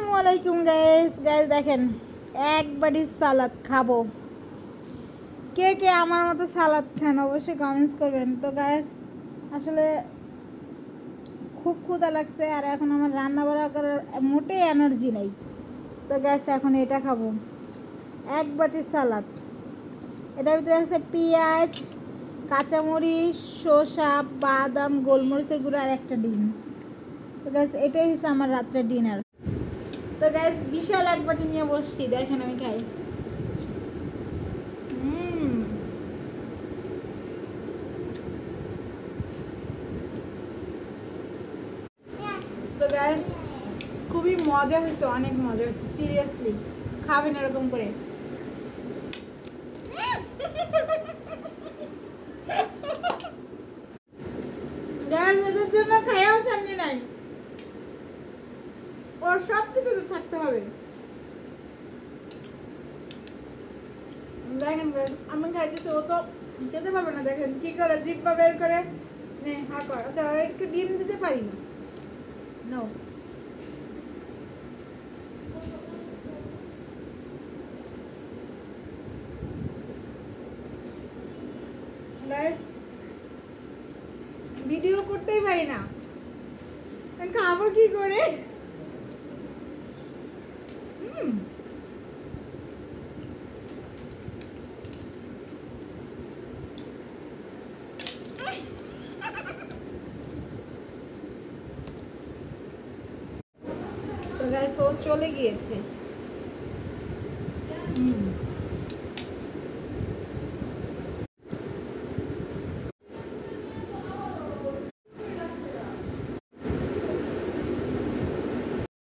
আসসালামু আলাইকুম গাইস দেখেন এক বাটি সালাদ খাবো। কে কে আমার মতো সালাদ খান অবশ্যই কমেন্টস করবেন। তো গাইস আসলে খুব ক্ষুধা লাগছে আর এখন আমার রান্না বাড়া করার মোটেই এনার্জি নেই। তো গাইস এখন এটা খাবো, এক বাটি সালাদ। এটার ভিতরে আছে পেঁয়াজ, কাঁচামরিচ, শসা, বাদাম, গোলমরিচের গুঁড়ো আর একটা ডিম। তো গাইস এটাই হচ্ছে আমার রাত্রের ডিনার। তো গাইস বিশাল এক বাটি নিয়ে বসছি, দেখেন আমি খাই। তো গাইস খুবই মজা হয়েছে, অনেক মজা হয়েছে, সিরিয়াসলি খাবেন এরকম করে। গাইস এদের জন্য খায়াও শান্তি নাই, ওর সব কিছুতে থাকতে হবে। দেখেন আমি খাইতেছি, ও তো খেতে পারবে না। দেখেন কি করে জিব্বা বের করে নে হা কর। আচ্ছা একটু ডিম দিতে পারি না, নো। ভিডিও করতেই পারি না, খাবো কি করে? তো গাইস ও চলে গিয়েছে।